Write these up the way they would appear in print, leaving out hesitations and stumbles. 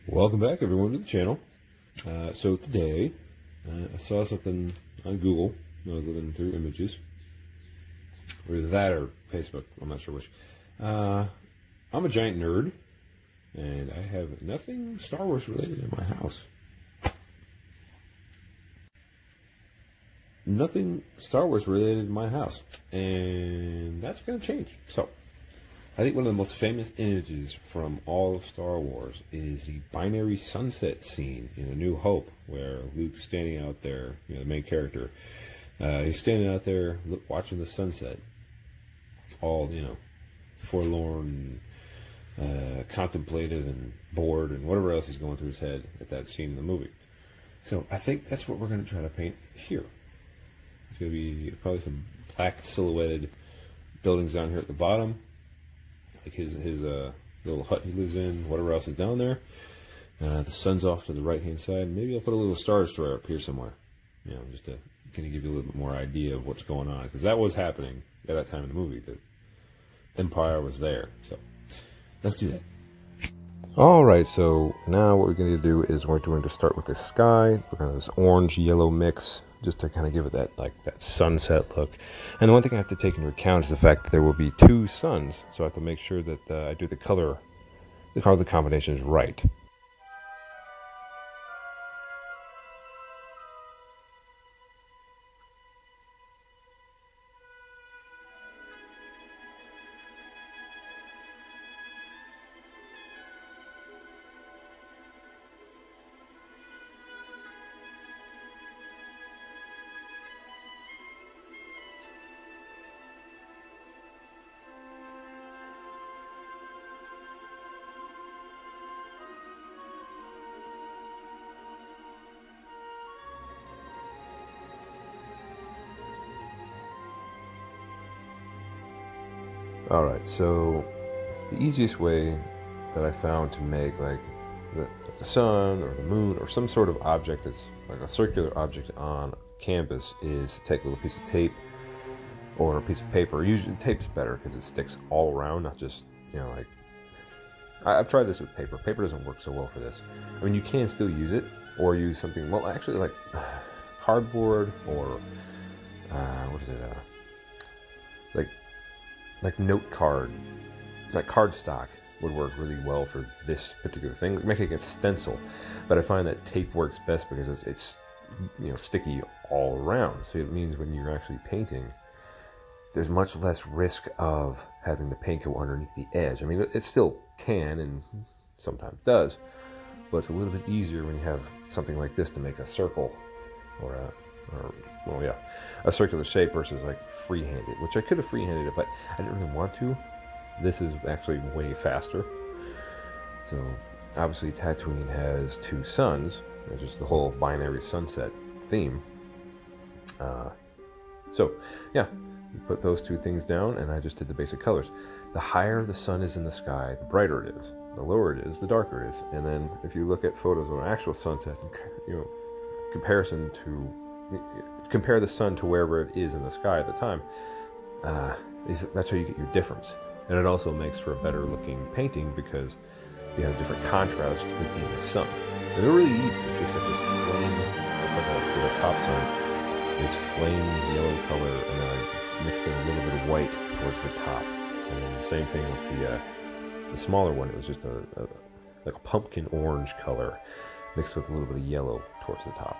Welcome back, everyone, to the channel. So today, I saw something on Google when I was looking through images, or either that or Facebook, I'm not sure which. I'm a giant nerd, and I have nothing Star Wars related in my house. Nothing Star Wars related in my house, and that's going to change. So, I think one of the most famous images from all of Star Wars is the binary sunset scene in A New Hope, where Luke's standing out there, you know, the main character. He's standing out there watching the sunset, all, you know, forlorn, contemplative and bored and whatever else is going through his head at that scene in the movie. So I think that's what we're going to try to paint here. It's going to be probably some black silhouetted buildings down here at the bottom, like his little hut he lives in, whatever else is down there. The sun's off to the right hand side. Maybe I'll put a little Star Destroyer up here somewhere, you know, just to kind of give you a little bit more idea of what's going on, because that was happening at that time in the movie. The Empire was there. So let's do that. Alright, so now what we're going to do is we're going to start with the sky. We're going to this orange-yellow mix, just to kind of give it that, like, that sunset look. And the one thing I have to take into account is the fact that there will be two suns, so I have to make sure that I do the color combination is right. Alright, so the easiest way that I found to make like the sun or the moon or some sort of object that's like a circular object on canvas is to take a little piece of tape or a piece of paper. Usually tape's better because it sticks all around, not just, you know, like, I've tried this with paper. Paper doesn't work so well for this. I mean, you can still use it or use something, well, actually, like cardboard or what is it, like note card, like cardstock would work really well for this particular thing. Like making a stencil, but I find that tape works best because it's you know, sticky all around. So it means when you're actually painting, there's much less risk of having the paint go underneath the edge. I mean, it still can and sometimes does, but it's a little bit easier when you have something like this to make a circle or a circular shape versus like free-handed, which I could have free-handed it, but I didn't really want to. This is actually way faster. So obviously Tatooine has two suns, which is the whole binary sunset theme. So yeah, you put those two things down, and I just did the basic colors. The higher the sun is in the sky, the brighter it is. The lower it is, the darker it is. And then if you look at photos of an actual sunset, you know, compare the sun to wherever it is in the sky at the time, that's how you get your difference. And it also makes for a better looking painting because you have different contrast within the sun. And they're really easy. It's just like this flame for the top sun, this flame yellow color, and then I mixed in a little bit of white towards the top. And then the same thing with the smaller one. It was just like a pumpkin orange color mixed with a little bit of yellow towards the top.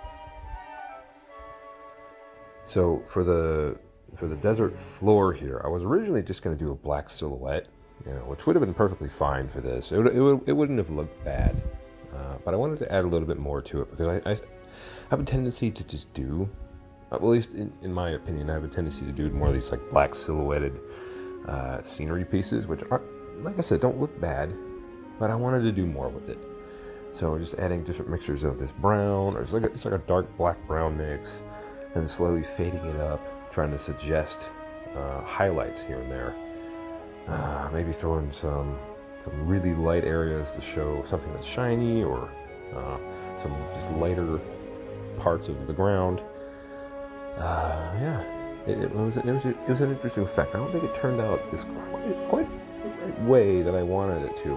So for the desert floor here, I was originally just going to do a black silhouette, you know, which would have been perfectly fine for this. It wouldn't have looked bad, but I wanted to add a little bit more to it because I have a tendency to just do, well, at least in my opinion, I have a tendency to do more of these like black silhouetted scenery pieces, which are, like I said, don't look bad, but I wanted to do more with it. So we're just adding different mixtures of this brown, or it's like a dark black brown mix, and slowly fading it up, trying to suggest highlights here and there. Maybe throw in some really light areas to show something that's shiny, or some just lighter parts of the ground. Yeah, it was an interesting effect. I don't think it turned out as quite the right way that I wanted it to,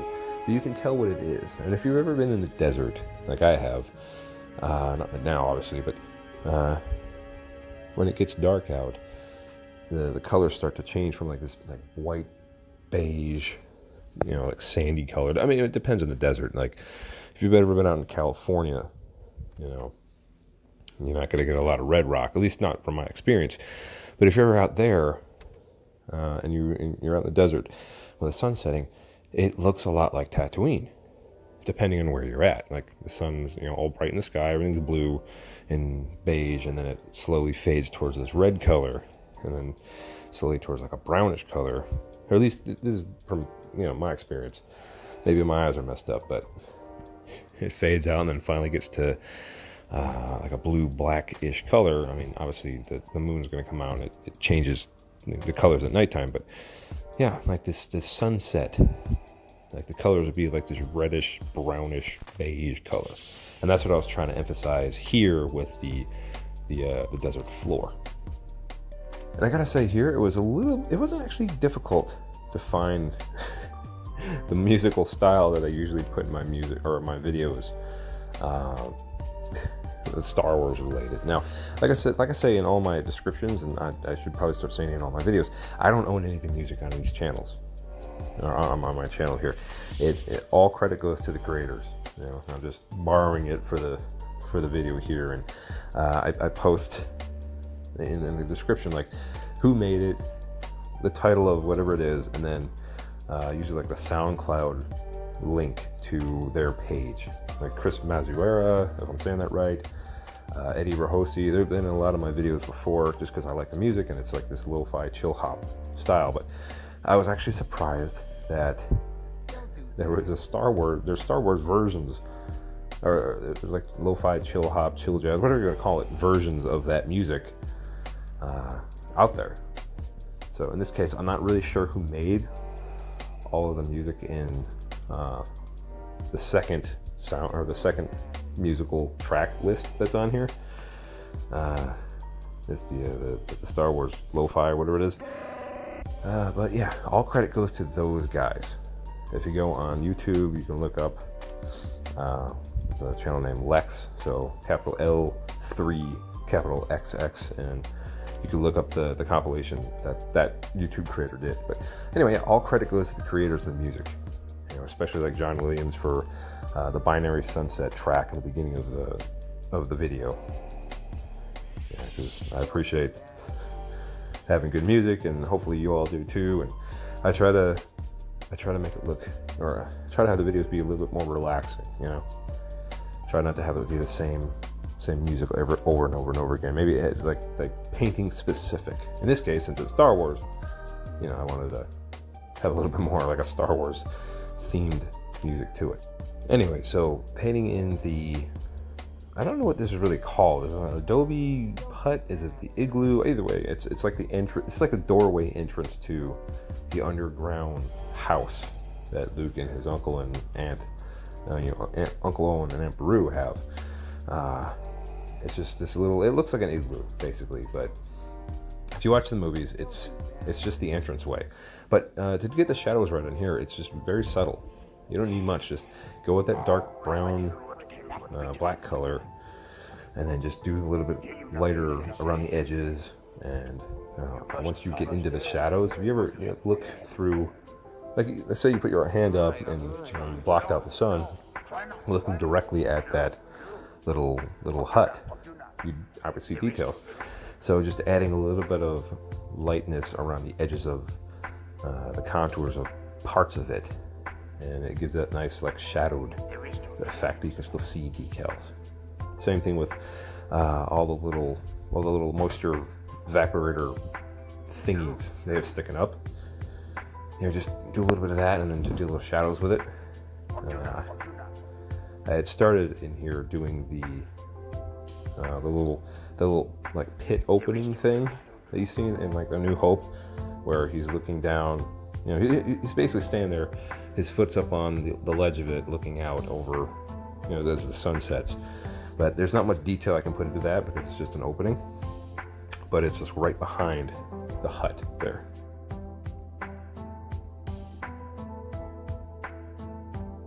but you can tell what it is. And if you've ever been in the desert, like I have, not right now obviously, but when it gets dark out, the colors start to change from like this like white, beige, you know, like sandy colored. I mean, it depends on the desert. Like if you've ever been out in California, you know, you're not going to get a lot of red rock, at least not from my experience. But if you're ever out there and you're out in the desert when the sun's setting, it looks a lot like Tatooine, depending on where you're at. Like the sun's, you know, all bright in the sky, everything's blue and beige, and then it slowly fades towards this red color, and then slowly towards like a brownish color. Or at least this is from, you know, my experience. Maybe my eyes are messed up, but it fades out and then finally gets to like a blue blackish color. I mean, obviously the moon's going to come out and it changes the colors at nighttime, but yeah, like this sunset, like the colors would be like this reddish, brownish, beige color. And that's what I was trying to emphasize here with the desert floor. And I gotta say here, it wasn't actually difficult to find the musical style that I usually put in my music or my videos, Star Wars related. Now, like I say in all my descriptions, and I should probably start saying it in all my videos, I don't own anything music on these channels, or on my channel here. All credit goes to the creators. You know, I'm just borrowing it for the video here, and I post in the description like who made it, the title of whatever it is, and then usually like the SoundCloud link to their page. Like Chris Mazuera, if I'm saying that right, Eddie Rahosi. They've been in a lot of my videos before just because I like the music and it's like this lo-fi chill hop style. But I was actually surprised that there was there's Star Wars versions, or there's like lo-fi chill hop, chill jazz, whatever you're gonna call it, versions of that music out there. So in this case, I'm not really sure who made all of the music in the second sound or the second musical track list that's on here. It's the Star Wars lo-fi or whatever it is. But yeah, all credit goes to those guys. If you go on YouTube, you can look up it's a channel named Lex, so capital L3 capital XX, and you can look up the compilation that YouTube creator did. But anyway, yeah, all credit goes to the creators of the music, you know, especially like John Williams for the Binary Sunset track at the beginning of the video. Yeah, because I appreciate having good music, and hopefully you all do too. And I try to make it look, or try to have the videos be a little bit more relaxing, you know. Try not to have it be the same music over and over again. Maybe it's like painting specific. In this case, since it's Star Wars, you know, I wanted to have a little bit more like a Star Wars themed music to it. Anyway, so painting in the, I don't know what this is really called. Is it an adobe hut? Is it the igloo? Either way, it's like the entrance. It's like a doorway entrance to the underground house that Luke and his uncle and aunt, Uncle Owen and Aunt Beru have. It's just this little. It looks like an igloo basically, but if you watch the movies, it's just the entranceway. But to get the shadows right in here, it's just very subtle. You don't need much. Just go with that dark brown, black color, and then just do a little bit lighter around the edges. And once you get into the shadows, if you ever look through, like let's say you put your hand up and you blocked out the sun, looking directly at that little hut, you obviously see details. So just adding a little bit of lightness around the edges of the contours of parts of it, and it gives that nice like shadowed effect. You can still see details. Same thing with all the little moisture evaporator thingies they have sticking up. Just do a little bit of that, and then do little shadows with it. I had started in here doing the little like pit opening thing that you see in like A New Hope, where he's looking down. He's basically standing there. His foot's up on the ledge of it, looking out over, as the sun sets. But there's not much detail I can put into that because it's just an opening. But it's just right behind the hut there.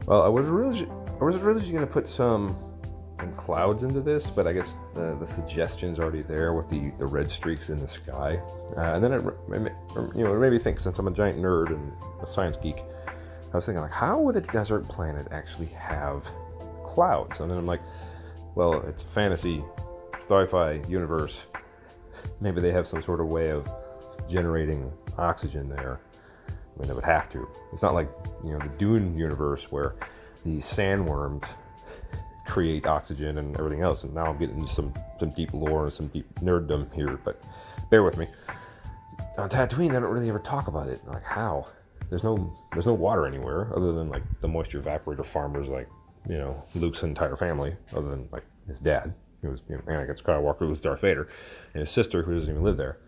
Well, I was originally going to put some clouds into this, but I guess the suggestion's already there with the red streaks in the sky. And then it made me think, since I'm a giant nerd and a science geek, I was thinking, like, how would a desert planet actually have clouds? And then I'm like, well, it's a fantasy, sci-fi universe. Maybe they have some sort of way of generating oxygen there. I mean, they would have to. It's not like, the Dune universe where the sandworms create oxygen and everything else. And now I'm getting into some deep lore and some deep nerddom here, but bear with me. On Tatooine, they don't really ever talk about it. Like, how? There's no water anywhere other than like the moisture evaporator farmers, like, Luke's entire family, other than like his dad, who was Anakin Skywalker, who was Darth Vader, and his sister, who doesn't even live there.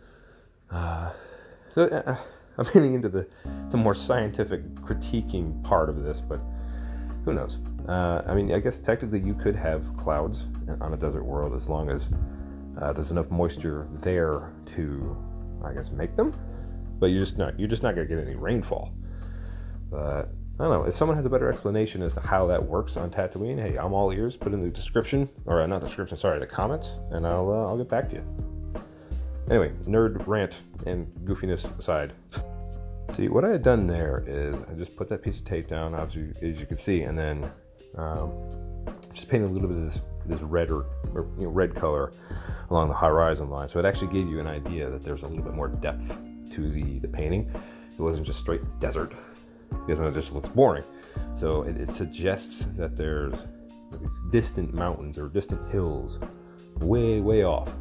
So I'm getting into the more scientific critiquing part of this, but who knows? I mean, I guess technically you could have clouds on a desert world as long as there's enough moisture there to, I guess, make them. But you're just not gonna get any rainfall. But I don't know, if someone has a better explanation as to how that works on Tatooine, hey, I'm all ears. Put in the description, or not the description, sorry, the comments, and I'll get back to you. Anyway, nerd rant and goofiness aside. See, what I had done there is I just put that piece of tape down, obviously, as you can see, and then just painted a little bit of this red or red color along the horizon line. So it actually gave you an idea that there's a little bit more depth to the painting. It wasn't just straight desert, because it just looks boring. So it suggests that there's distant mountains or distant hills way off,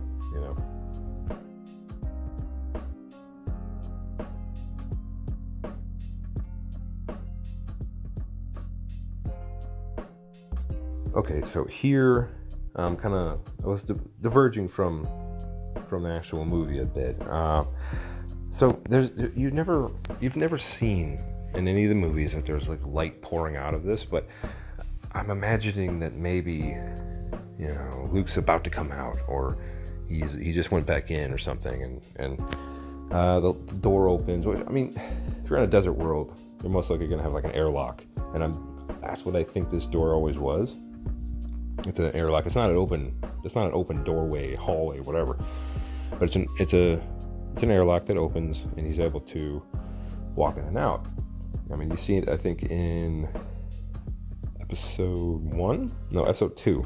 Okay, so here I was diverging from the actual movie a bit. So you've never seen in any of the movies that there's like light pouring out of this, but I'm imagining that maybe Luke's about to come out, or he just went back in or something, and the door opens. I mean, if you're in a desert world, you're most likely gonna have like an airlock, and that's what I think this door always was. It's an airlock. It's not an open doorway, hallway, whatever. But it's an airlock that opens, and he's able to walk in and out. I mean, you see it, I think, in episode 2.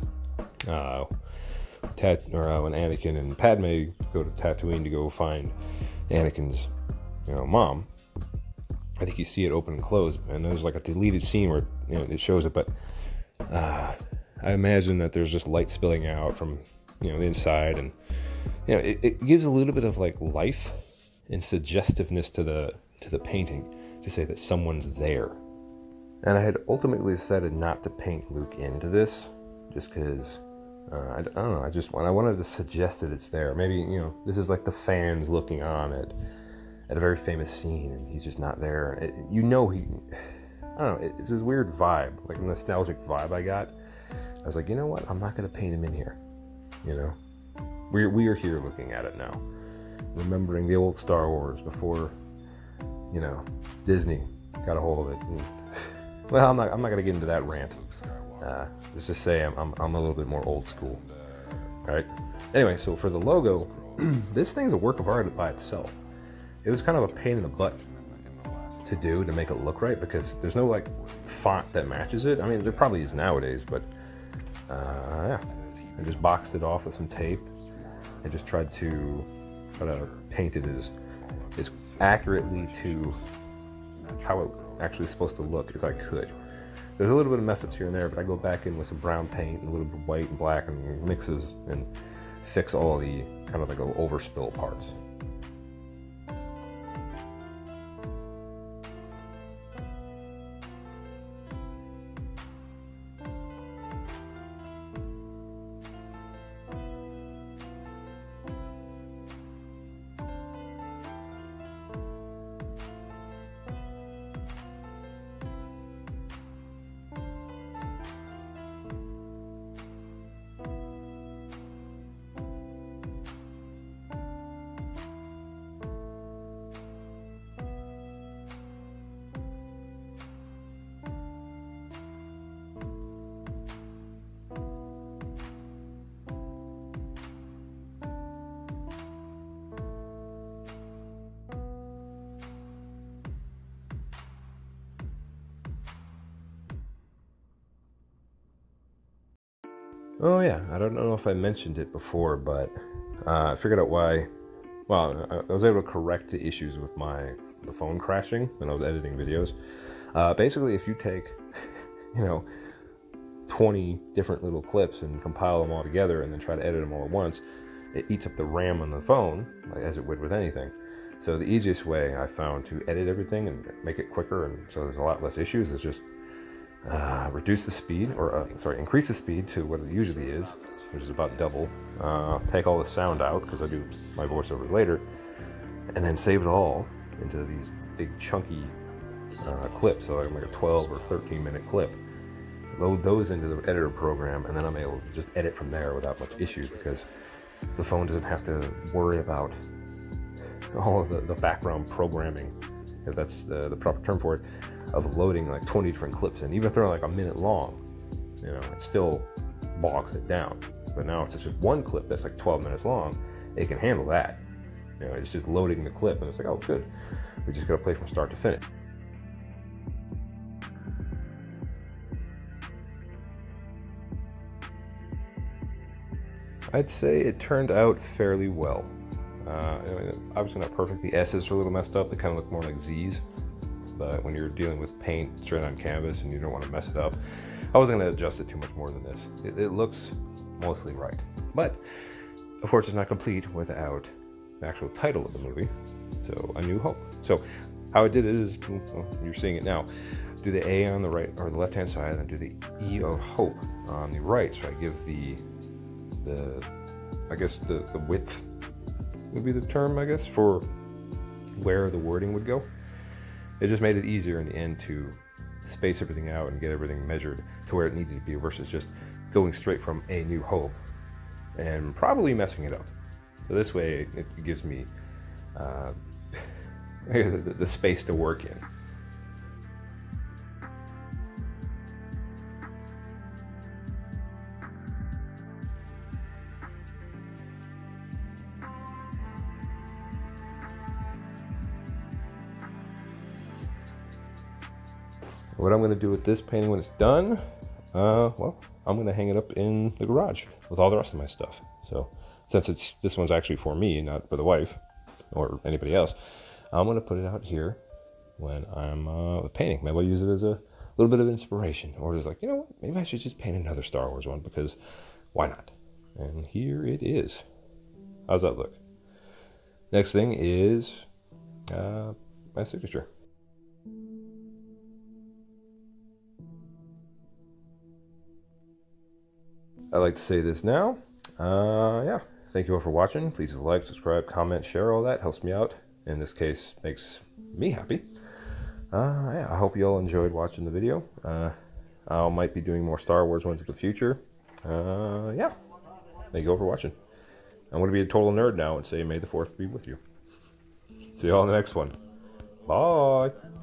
When Anakin and Padme go to Tatooine to go find Anakin's, mom. I think you see it open and close, and there's like a deleted scene where it shows it, but I imagine that there's just light spilling out from the inside, and it gives a little bit of like life and suggestiveness to the painting to say that someone's there. And I had ultimately decided not to paint Luke into this, just because I don't know. I wanted to suggest that it's there. Maybe this is like the fans looking on at a very famous scene, and he's just not there. I don't know. It's this weird vibe, like a nostalgic vibe I got. I was like, you know what? I'm not going to paint him in here. We are here looking at it now, remembering the old Star Wars before, Disney got a hold of it. And, well, I'm not going to get into that rant. Let's just say I'm a little bit more old school. All right. Anyway, so for the logo, this thing's a work of art by itself. It was kind of a pain in the butt to do to make it look right, because there's no like font that matches it. I mean, there probably is nowadays, but yeah, I just boxed it off with some tape and just tried to paint it as accurately to how it actually is supposed to look as I could. There's a little bit of mess ups here and there, but I go back in with some brown paint and a little bit of white and black and mixes and fix all the kind of like overspill parts. Oh yeah, I don't know if I mentioned it before, but I figured out why. Well, I was able to correct the issues with the phone crashing when I was editing videos. Basically, if you take, 20 different little clips and compile them all together and then try to edit them all at once, it eats up the RAM on the phone, as it would with anything. So the easiest way I found to edit everything and make it quicker, and so there's a lot less issues, is just reduce the speed, or increase the speed to what it usually is, which is about double. Take all the sound out, because I do my voiceovers later, and then save it all into these big chunky clips, so like a 12 or 13 minute clip. Load those into the editor program, and then I'm able to just edit from there without much issue, because the phone doesn't have to worry about all of the background programming, if that's the proper term for it, of loading like 20 different clips. And even if they're like a minute long, it still bogs it down. But now if it's just one clip that's like 12 minutes long, it can handle that. It's just loading the clip, and it's like, oh, good. We just gotta play from start to finish. I'd say it turned out fairly well. It's obviously not perfect. The S's are a little messed up. They kind of look more like Z's. But when you're dealing with paint straight on canvas and you don't want to mess it up, I wasn't going to adjust it too much more than this. It looks mostly right. But, of course, it's not complete without the actual title of the movie. So, A New Hope. So, how I did it is, well, you're seeing it now. Do the A on the right, or the left-hand side, and do the E of Hope on the right. So I give the width would be the term, I guess, for where the wording would go. It just made it easier in the end to space everything out and get everything measured to where it needed to be, versus just going straight from A New Hope and probably messing it up. So this way it gives me the space to work in. What I'm going to do with this painting when it's done, well, I'm going to hang it up in the garage with all the rest of my stuff. So since this one's actually for me, not for the wife or anybody else, I'm going to put it out here when I'm painting. Maybe I'll use it as a little bit of inspiration, or just like, what, maybe I should just paint another Star Wars one, because why not? And here it is. How's that look? Next thing is my signature. I like to say this now. Yeah, thank you all for watching. Please like, subscribe, comment, share. All that helps me out. In this case, makes me happy. Yeah, I hope you all enjoyed watching the video. I might be doing more Star Wars ones in the future. Yeah, thank you all for watching. I'm going to be a total nerd now and say, may the 4th be with you. See you all in the next one. Bye.